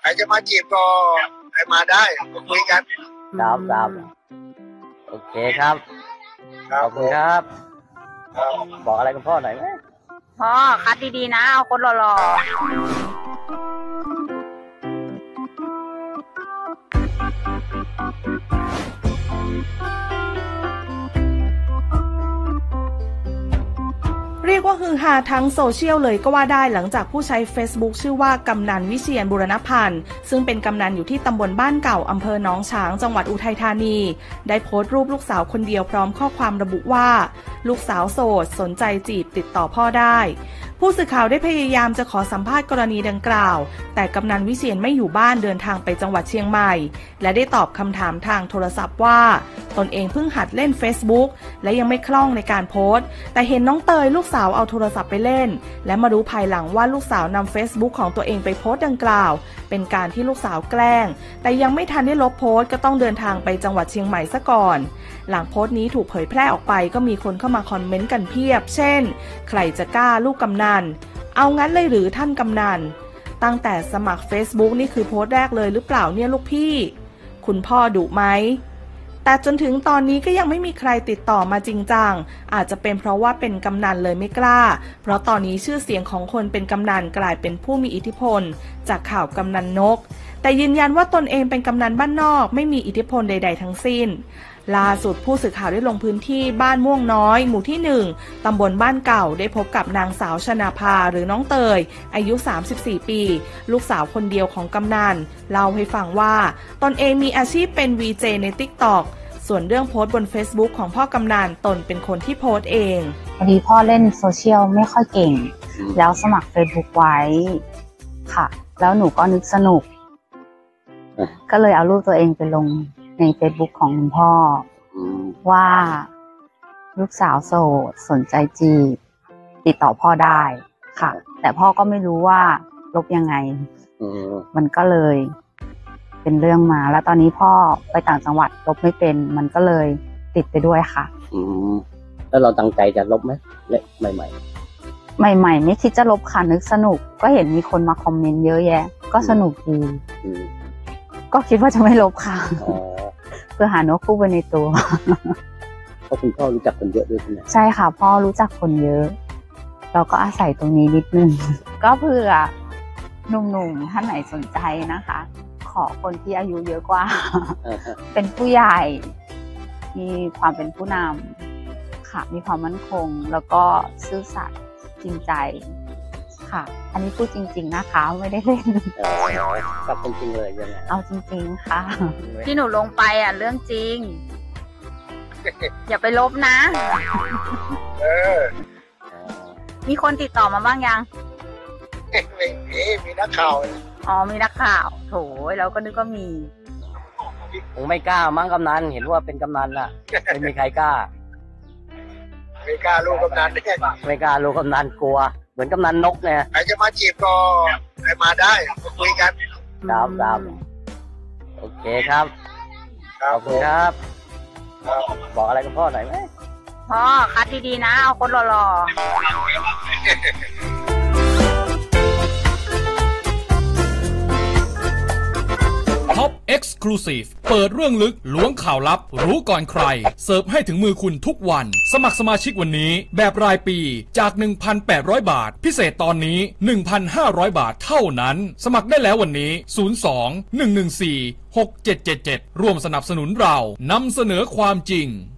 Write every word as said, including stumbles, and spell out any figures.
ใครจะมาจีบก็ให้มาได้มาคุยกันครับครับโอเคครับขอบคุณครับบอกอะไรกับพ่อหน่อยไหมพ่อคัดดีๆนะเอาคนหล่อๆเรียกว่าฮือฮาทั้งโซเชียลเลยก็ว่าได้หลังจากผู้ใช้ Facebook ชื่อว่ากำนันวิเชียรบูรณพันธ์ซึ่งเป็นกำนันอยู่ที่ตำบลบ้านเก่าอำเภอหนองฉางจังหวัดอุทัยธานีได้โพสต์รูปลูกสาวคนเดียวพร้อมข้อความระบุว่าลูกสาวโสดสนใจจีบติดต่อพ่อได้ผู้สื่อข่าวได้พยายามจะขอสัมภาษณ์กรณีดังกล่าวแต่กำนันวิเชียรไม่อยู่บ้านเดินทางไปจังหวัดเชียงใหม่และได้ตอบคำถามทางโทรศัพท์ว่าตนเองเพิ่งหัดเล่น Facebook และยังไม่คล่องในการโพสต์แต่เห็นน้องเตยลูกสาวเอาโทรศัพท์ไปเล่นและมารู้ภายหลังว่าลูกสาวนำ Facebook ของตัวเองไปโพสต์ดังกล่าวเป็นการที่ลูกสาวแกล้งแต่ยังไม่ทันได้ลบโพสต์ก็ต้องเดินทางไปจังหวัดเชียงใหม่ซะก่อนหลังโพสต์นี้ถูกเผยแพร่ออกไปก็มีคนเข้ามาคอมเมนต์กันเพียบเช่นใครจะกล้าลูกกำนันเอางั้นเลยหรือท่านกำนันตั้งแต่สมัคร Facebook นี่คือโพสต์แรกเลยหรือเปล่าเนี่ยลูกพี่คุณพ่อดุไหมแต่จนถึงตอนนี้ก็ยังไม่มีใครติดต่อมาจริงจังอาจจะเป็นเพราะว่าเป็นกำนันเลยไม่กล้าเพราะตอนนี้ชื่อเสียงของคนเป็นกำนันกลายเป็นผู้มีอิทธิพลจากข่าวกำนันนกแต่ยืนยันว่าตนเองเป็นกำนันบ้านนอกไม่มีอิทธิพลใดๆทั้งสิ้นล่าสุดผู้สื่อข่าวได้ลงพื้นที่บ้านม่วงน้อยหมู่ที่หนึ่งตำบลบ้านเก่าได้พบกับนางสาวชนาภาหรือน้องเตยอายุสามสิบสี่ปีลูกสาวคนเดียวของกำนันเล่าให้ฟังว่าตนเองมีอาชีพเป็น วี เจ ใน ติ๊กต็อก ส่วนเรื่องโพสต์บน Facebook ของพ่อกำนันตนเป็นคนที่โพสต์เองพอดีพ่อเล่นโซเชียลไม่ค่อยเก่งแล้วสมัคร Facebook ไว้ค่ะแล้วหนูก็นึกสนุกก็เลยเอารูปตัวเองไปลงใน Facebook ของคุณพ่อว่าลูกสาวโสดสนใจจีบติดต่อพ่อได้ค่ะแต่พ่อก็ไม่รู้ว่าลบยังไงมันก็เลยเป็นเรื่องมาแล้วตอนนี้พ่อไปต่างจังหวัดลบไม่เป็นมันก็เลยติดไปด้วยค่ะอืมแล้วเราตั้งใจจะลบไหมเละใหม่ๆใหม่ๆไม่คิดจะลบค่ะนึกสนุกก็เห็นมีคนมาคอมเมนต์เยอะแยะก็สนุกดีก็คิดว่าจะไม่ลบค่ะเพื่อหาเนื้อคู่ไปในตัวเพราะคุณพ่อรู้จักคนเยอะด้วยใช่ไหมใช่ค่ะพ่อรู้จักคนเยอะเราก็อาศัยตรงนี้นิดนึงก็เผื่อหนุ่มๆท่านไหนสนใจนะคะขอคนที่อายุเยอะกว่าเป็นผู้ใหญ่มีความเป็นผู้นำค่ะมีความมั่นคงแล้วก็ซื่อสัตย์จริงใจค่ะอันนี้พูดจริงๆนะคะไม่ได้เล่นกับจริงๆเลยยังไงเอาจริงๆค่ะที่หนูลงไปอ่ะเรื่องจริงอย่าไปลบนะมีคนติดต่อมาบ้างยังไม่มีมีนักข่าวอ๋อมีนักข่าวโถเราก็นึกว่ามีคงไม่กล้ามั้งกำนันเห็นว่าเป็นกำนันล่ะไม่มีใครกล้าไม่กล้าลูกกำนันเนี่ยไม่กล้าลูกกำนันกลัวเหมือนกำนันนกเนี่ยใครจะมาจีบก็ให้มาได้มาคุยกันครับครับโอเคครับขอบคุณครับบอกอะไรกับพ่อหน่อยไหมพ่อคัดดีๆนะเอาคนหล่อๆท็อป Exclusive เปิดเรื่องลึกล้วงข่าวลับรู้ก่อนใครเสิร์ฟให้ถึงมือคุณทุกวันสมัครสมาชิกวันนี้แบบรายปีจาก หนึ่งพันแปดร้อย บาทพิเศษตอนนี้ หนึ่งพันห้าร้อย บาทเท่านั้นสมัครได้แล้ววันนี้ศูนย์ สอง หนึ่ง หนึ่ง สี่ หก เจ็ด เจ็ด เจ็ดร่วมสนับสนุนเรานำเสนอความจริง